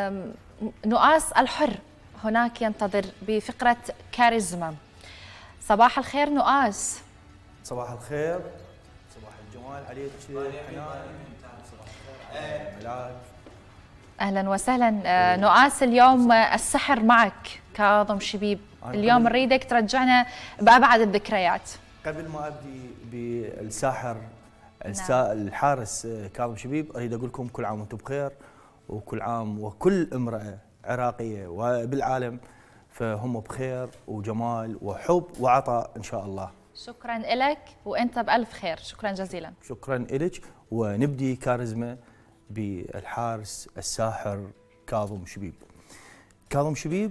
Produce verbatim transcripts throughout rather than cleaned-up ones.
نؤاس الحر هناك ينتظر بفقرة كاريزما. صباح الخير نؤاس. صباح الخير، صباح الجمال عليك حنان. صباح الخير ملاك. اهلا وسهلا. نؤاس، اليوم السحر معك كاظم شبيب، اليوم نريدك ترجعنا بأبعد الذكريات. قبل ما ابدي بالساحر نعم. الحارس كاظم شبيب، اريد اقول لكم كل عام وانتم بخير، وكل عام وكل امراه عراقيه وبالعالم فهم بخير وجمال وحب وعطاء ان شاء الله. شكرا لك وانت بالف خير، شكرا جزيلا. شكرا لك. ونبدي كاريزما بالحارس الساحر كاظم شبيب. كاظم شبيب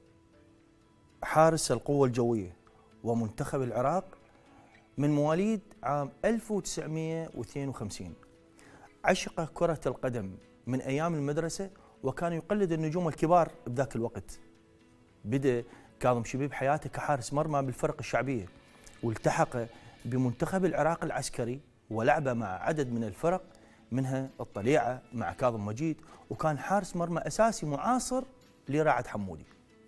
حارس القوة الجوية ومنتخب العراق من مواليد عام ألف وتسعمئة واثنين وخمسين. عشق كرة القدم من أيام المدرسة وكان يقلد النجوم الكبار بذاك الوقت. بدأ كاظم شبيب حياته كحارس مرمى بالفرق الشعبية، والتحق بمنتخب العراق العسكري ولعب مع عدد من الفرق منها الطليعة مع كاظم مجيد، وكان حارس مرمى أساسي معاصر لراعد حمودي.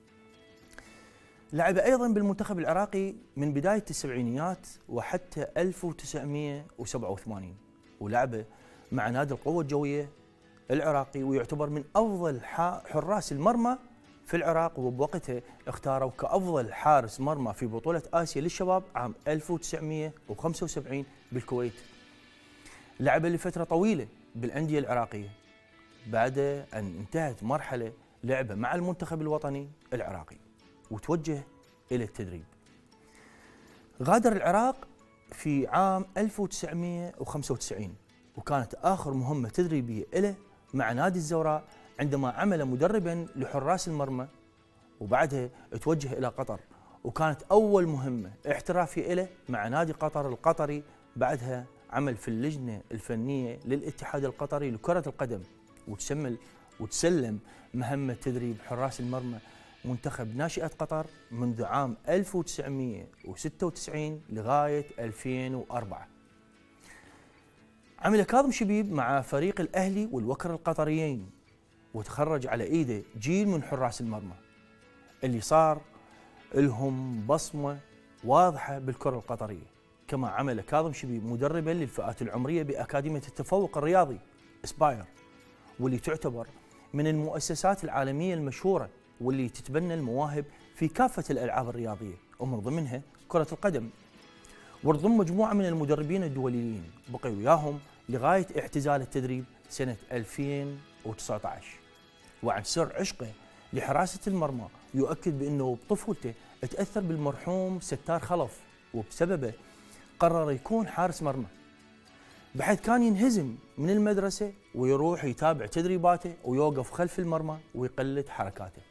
لعب أيضا بالمنتخب العراقي من بداية السبعينيات وحتى ألف وتسعمئة وسبعة وثمانين، ولعب مع نادي القوة الجوية العراقي، ويعتبر من أفضل حراس المرمى في العراق، وبوقتها اختاروا كأفضل حارس مرمى في بطولة آسيا للشباب عام ألف وتسعمئة وخمسة وسبعين بالكويت. لعب لفترة طويلة بالأندية العراقية بعد أن انتهت مرحلة لعبه مع المنتخب الوطني العراقي وتوجه إلى التدريب. غادر العراق في عام ألف وتسعمئة وخمسة وتسعين، وكانت آخر مهمة تدريبية له مع نادي الزوراء عندما عمل مدربا لحراس المرمى، وبعدها توجه إلى قطر، وكانت أول مهمة احترافية له مع نادي قطر القطري. بعدها عمل في اللجنة الفنية للاتحاد القطري لكرة القدم، وتسمل وتسلم مهمة تدريب حراس المرمى منتخب ناشئة قطر منذ عام ألف وتسعمئة وستة وتسعين لغاية ألفين وأربعة. عمل كاظم شبيب مع فريق الأهلي والوكر القطريين، وتخرج على إيده جيل من حراس المرمى اللي صار لهم بصمة واضحة بالكرة القطرية. كما عمل كاظم شبيب مدربا للفئات العمرية بأكاديمية التفوق الرياضي اسباير، واللي تعتبر من المؤسسات العالمية المشهورة واللي تتبنى المواهب في كافة الألعاب الرياضية، ومن ضمنها كرة القدم. وضم مجموعة من المدربين الدوليين بقي وياهم لغاية اعتزال التدريب سنة ألفين وتسعة عشر. وعن سر عشقه لحراسة المرمى يؤكد بأنه بطفولته تأثر بالمرحوم ستار خلف، وبسببه قرر يكون حارس مرمى، بحيث كان ينهزم من المدرسة ويروح يتابع تدريباته ويوقف خلف المرمى ويقلد حركاته.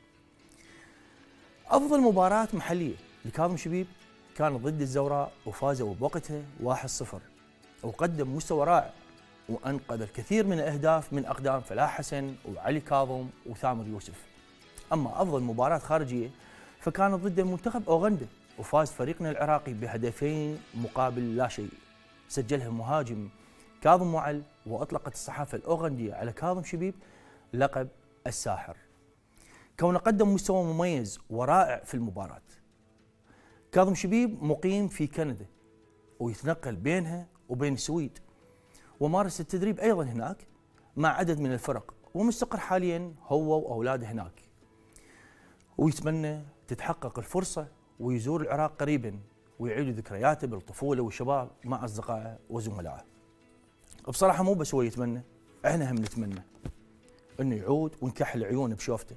أفضل مباراة محلية لكاظم شبيب كانت ضد الزوراء، وفازوا بوقتها واحد صفر، وقدم مستوى رائع وأنقذ الكثير من الأهداف من أقدام فلاح حسن وعلي كاظم وثامر يوسف. أما أفضل مباراة خارجية فكانت ضد المنتخب أوغندا، وفاز فريقنا العراقي بهدفين مقابل لا شيء سجلها مهاجم كاظم معل، وأطلقت الصحافة الأوغندية على كاظم شبيب لقب الساحر، كونه قدم مستوى مميز ورائع في المباراة. كاظم شبيب مقيم في كندا ويتنقل بينها وبين السويد، ومارس التدريب أيضا هناك مع عدد من الفرق، ومستقر حاليا هو وأولاده هناك، ويتمنى تتحقق الفرصة ويزور العراق قريبا ويعيد ذكرياته بالطفولة والشباب مع أصدقائه وزملائه. بصراحة مو بس هو يتمنى، احنا هم نتمنى انه يعود ونكحل عيونه بشوفته.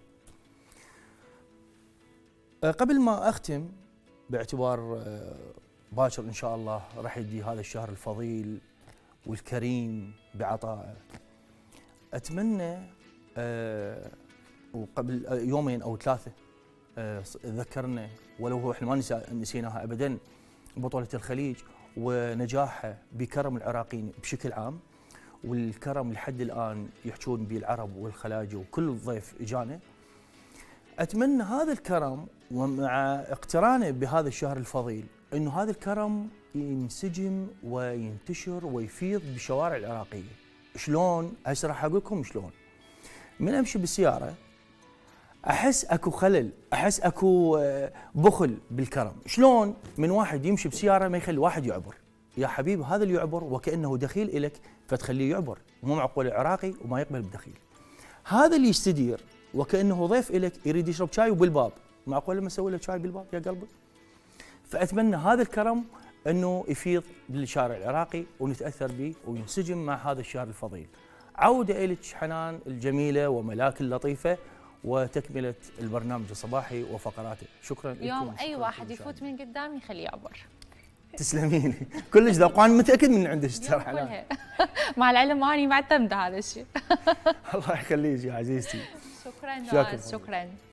قبل ما اختم، باعتبار باكر ان شاء الله راح يجي هذا الشهر الفضيل والكريم بعطائه، اتمنى وقبل يومين او ثلاثه ذكرنا، ولو هو احنا ما نسيناها ابدا، بطولة الخليج ونجاحها بكرم العراقيين بشكل عام، والكرم لحد الان يحجون به العرب والخلايجه وكل ضيف اجانا. اتمنى هذا الكرم ومع اقترانه بهذا الشهر الفضيل انه هذا الكرم ينسجم وينتشر ويفيض بالشوارع العراقيه. شلون؟ هسه راح اقول لكم شلون. من امشي بالسياره احس اكو خلل، احس اكو بخل بالكرم. شلون من واحد يمشي بسياره ما يخلي واحد يعبر؟ يا حبيبي هذا اللي يعبر وكانه دخيل الك فتخليه يعبر، مو معقول العراقي وما يقبل بالدخيل. هذا اللي يستدير وكانه ضيف الك يريد يشرب شاي وبالباب، معقول لما اسوي له شاي بالباب يا قلبي؟ فاتمنى هذا الكرم انه يفيض بالشارع العراقي ونتاثر به وينسجم مع هذا الشهر الفضيل. عوده الك حنان الجميله وملاك اللطيفه وتكمله البرنامج الصباحي وفقراته. شكرا لكم. يوم اي واحد يفوت من قدامي خليه يعبر. تسلمين كلش ذوقان، متاكد من عندك ترى حنان. مع العلم اني معتمده هذا الشيء. الله يخليك يا عزيزتي. شكرا نواس، شكرا.